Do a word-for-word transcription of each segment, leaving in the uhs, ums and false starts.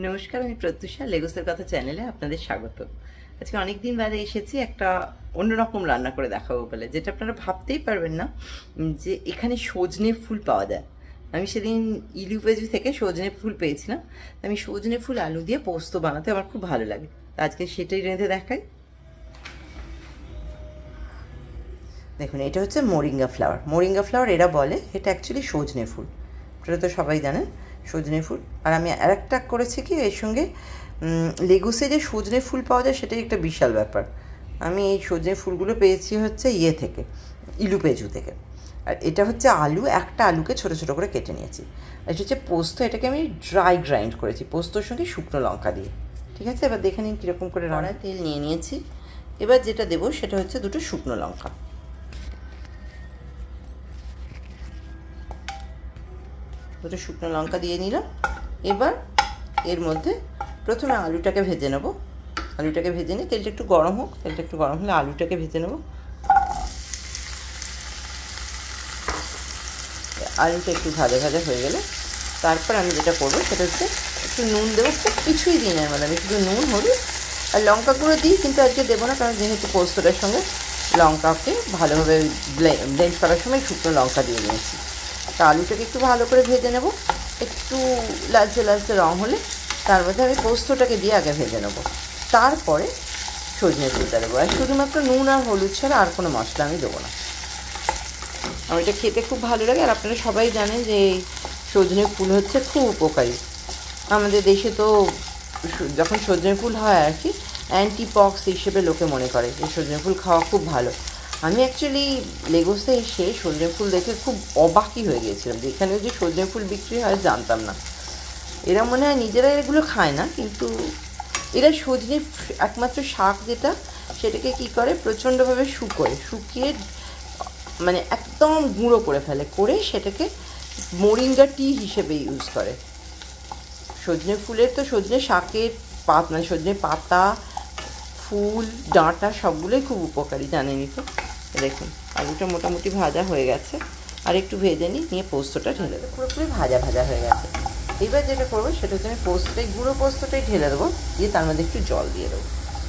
নমস্কার, আমি প্রত্যুষা লেগোসের কথা চ্যানেলে আপনাদের স্বাগত। আজকে অনেক দিন বাদে এসেছি একটা অন্যরকম রান্না করে দেখাবো বলে, যেটা আপনারা ভাবতেই পারবেন না যে এখানে সজনে ফুল পাওয়া যায়। আমি সেদিন ইলুপেজু থেকে সজনে ফুল পেয়েছিলাম। আমি সজনে ফুল আলু দিয়ে পোস্ত বানাতে আমার খুব ভালো লাগে। আজকে সেটাই রেঁধে দেখাই। দেখুন, এটা হচ্ছে মোরিঙ্গা ফ্লাওয়ার। মোরিঙ্গা ফ্লাওয়ার এরা বলে, এটা অ্যাকচুয়ালি সজনে ফুল। এটা তো সবাই জানেন সজনে ফুল। আর আমি আর একটা করেছি কি, এর সঙ্গে লেগুসে যে সজনে ফুল পাওয়া যায় সেটাই একটা বিশাল ব্যাপার। আমি এই সজনে ফুলগুলো পেয়েছি হচ্ছে ইয়ে থেকে, ইলুপেজু থেকে। আর এটা হচ্ছে আলু, একটা আলুকে ছোটো ছোটো করে কেটে নিয়েছি। আর এটা হচ্ছে পোস্ত, এটাকে আমি ড্রাই গ্রাইন্ড করেছি পোস্তর সঙ্গে শুকনো লঙ্কা দিয়ে। ঠিক আছে, এবার দেখে নিন কীরকম করে রান্না। তেল নিয়ে নিয়েছি। এবার যেটা দেবো সেটা হচ্ছে দুটো শুকনো লঙ্কা। দুটো শুকনো লঙ্কা দিয়ে নিলাম। এবার এর মধ্যে প্রথমে আলুটাকে ভেজে নেব। আলুটাকে ভেজে নিই, তেলটা একটু গরম হোক। তেলটা একটু গরম হলে আলুটাকে ভেজে নেব। আলুটা একটু ভাজা ভাজা হয়ে গেলে তারপর আমি যেটা করবো সেটা হচ্ছে একটু নুন দেবো। খুব কিছুই দিই না, মানে আমি শুধু নুন, হলুদ আর লঙ্কা গুঁড়ো দিই, কিন্তু আজকে দেবো না, কারণ যেহেতু পোস্তটার সঙ্গে লঙ্কাকে ভালোভাবে ব্লেন্ড করার সময় শুকনো লঙ্কা দিয়ে নিয়েছি। তা আলুটাকে একটু ভালো করে ভেজে নেব। একটু লালচে লালচে রঙ হলে তার মধ্যে আমি পোস্তটাকে দিয়ে আগে ভেজে নেব, তারপরে সজনে ফুলটা দেবো। আর শুধুমাত্র নুন আর হলুদ ছাড়া আর কোনো মশলা আমি দেবো না। আমার এটা খেতে খুব ভালো লাগে। আর আপনারা সবাই জানেন যে এই সজনে ফুল হচ্ছে খুব উপকারী। আমাদের দেশে তো যখন সজনে ফুল হয় আর কি, অ্যান্টিপক্স হিসেবে লোকে মনে করে যে সজনে ফুল খাওয়া খুব ভালো। আমি অ্যাকচুয়ালি লেগোসে এসে সজনে ফুল দেখে খুব অবাকই হয়ে গিয়েছিলাম যে এখানেও যে সজনে ফুল বিক্রি হয় জানতাম না। এরা মনে হয় নিজেরা এগুলো খায় না, কিন্তু এরা সজনে একমাত্র শাক যেটা, সেটাকে কি করে প্রচণ্ডভাবে শুকোয়, শুকিয়ে মানে একদম গুঁড়ো করে ফেলে, করে সেটাকে মোরিঙ্গা টি হিসেবে ইউজ করে। সজনে ফুলের তো সজনে শাকের পাত মানে সজনে পাতা, ফুল, ডাঁটা সবগুলোই খুব উপকারী, জানেনই তো। দেখুন আলুটা মোটামুটি ভাজা হয়ে গেছে। আর একটু ভেজে নিই, নিয়ে পোস্তটা ঢেলে দেবো। পুরোপুরি ভাজা ভাজা হয়ে গেছে। এবার যেটা করবো সেটা হচ্ছে আমি পোস্তটাই, গুঁড়ো পোস্তটাই ঢেলে দেবো, দিয়ে তার মধ্যে একটু জল দিয়ে দেবো।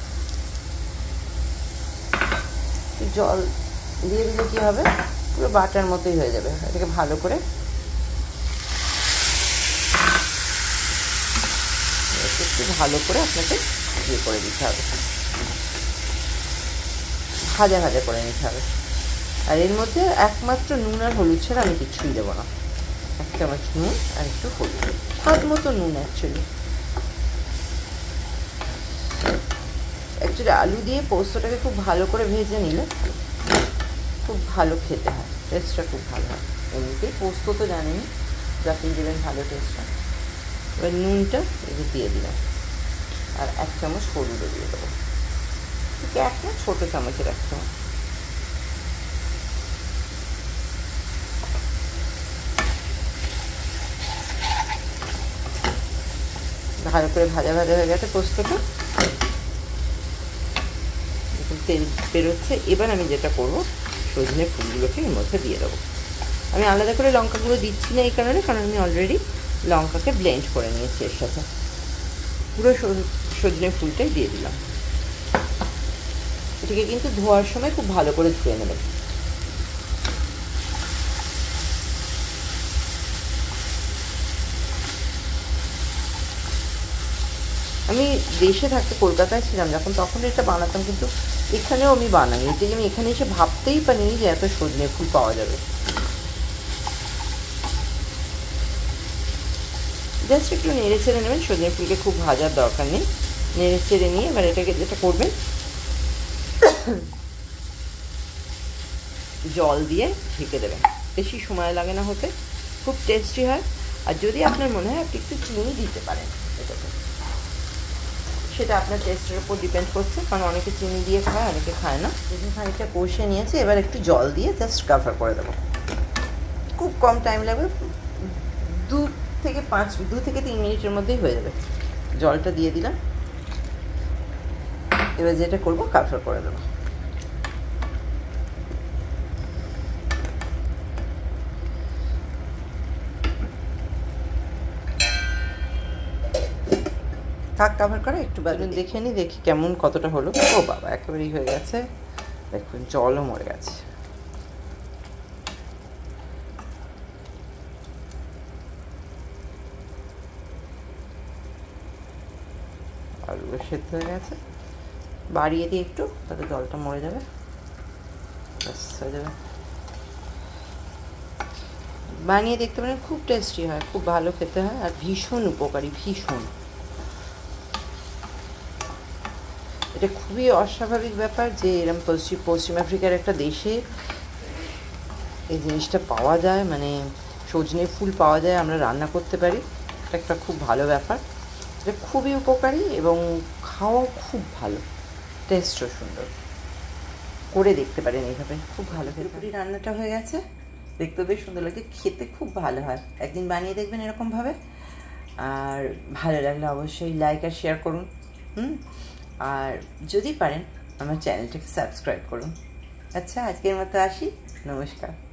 জল দিয়ে দিলে কী হবে, পুরো বাটার মতোই হয়ে যাবে। এটাকে ভালো করে একটু ভালো করে আপনাকে ইয়ে করে দিতে হবে, ভাজা ভাজা করে নিতে হবে। আর এর মধ্যে একমাত্র নুন আর হলুদ ছাড়া আমি কিছুই দেবো না। এক চামচ নুন আর একটু হলুদ, স্বাদ মতো নুন। অ্যাকচুয়ালি অ্যাকচুয়ালি আলু দিয়ে পোস্তটাকে খুব ভালো করে ভেজে নিলে খুব ভালো খেতে হয়, টেস্টটা খুব ভালো হয়। এমনিতেই পোস্ত তো জানেনি, যখন দেবেন ভালো টেস্ট হয়। এবার নুনটা এবার দিয়ে দিলাম, আর এক চামচ হলুদও দিয়ে দেবো। ঠিক এক না, ছোটো চামচের এক চামচ। ভালো করে ভাজা ভাজা হয়ে গেছে পোস্তটা, তেল বেরোচ্ছে। এবার আমি যেটা করবো, সজনে ফুলগুলোকে এর মধ্যে দিয়ে দেবো। আমি আলাদা করে লঙ্কাগুলো দিচ্ছি না এই কারণে, কারণ আমি অলরেডি লঙ্কাকে ব্লেন্ড করে নিয়েছি এর সাথে। পুরো সজনে ফুলটাই দিয়ে দিলাম। এটাকে কিন্তু ধোয়ার সময় খুব ভালো করে ধুয়ে নেবেন। আমি দেশে থাকতে কলকাতায় ছিলাম যখন, তখন এটা বানাতাম, কিন্তু এখানেও আমি বানাই। এটা আমি এখানে এসে ভাবতেই পারিনি যে এত সজনে ফুল পাওয়া যাবে। জাস্ট একটু নেড়ে চেড়ে নেবেন, সজনে ফুলকে খুব ভাজার দরকার নেই। নেড়ে চেড়ে নিয়ে এবার এটাকে যেটা করবেন, জল দিয়ে ঢেকে দেবেন। বেশি সময় লাগে না হতে, খুব টেস্টি হয়। আর যদি আপনার মনে হয় আপনি একটু চিনি দিতে পারেন এটাতে, সেটা আপনার টেস্টের উপর ডিপেন্ড করছে, কারণ অনেকে চিনি দিয়ে খায়, অনেকে খায় না। যদি খানিকটা কষে নিয়েছে, এবার একটু জল দিয়ে জাস্ট কভার করে দেবো। খুব কম টাইম লাগবে, দু থেকে পাঁচ দু থেকে তিন মিনিটের মধ্যেই হয়ে যাবে। জলটা দিয়ে দিলাম। এবার যেটা করবো, কভার করে দেবো। থাক কাভার করে একটু বাদে দেখে নিই, দেখি কেমন কতটা হলো। ও বাবা একেবারেই হয়ে গেছে, দেখুন জলও মরে গেছে। আলুও সেদ্ধ হয়ে গেছে, বাড়িয়ে দিই একটু, তাতে জলটা মরে যাবে, ব্যাস হয়ে যাবে। বানিয়ে দেখতে পারেন, খুব টেস্টি হয়, খুব ভালো খেতে হয়, আর ভীষণ উপকারী, ভীষণ। এটা খুবই অস্বাভাবিক ব্যাপার যে এরকম পশ্চিম পশ্চিম আফ্রিকার একটা দেশে এই জিনিসটা পাওয়া যায়, মানে সজনে ফুল পাওয়া যায়, আমরা রান্না করতে পারি, এটা একটা খুব ভালো ব্যাপার। এটা খুবই উপকারী এবং খাওয়াও খুব ভালো, টেস্টও সুন্দর। করে দেখতে পারেন এইভাবে, খুব ভালো। পুরোপুরি রান্নাটা হয়ে গেছে, দেখতেও বেশ সুন্দর লাগে, খেতে খুব ভালো হয়। একদিন বানিয়ে দেখবেন এরকমভাবে। আর ভালো লাগলে অবশ্যই লাইক আর শেয়ার করুন, হুম আর যদি পারেন আমার চ্যানেলটাকে সাবস্ক্রাইব করুন। আচ্ছা, আজকের মতো আসি, নমস্কার।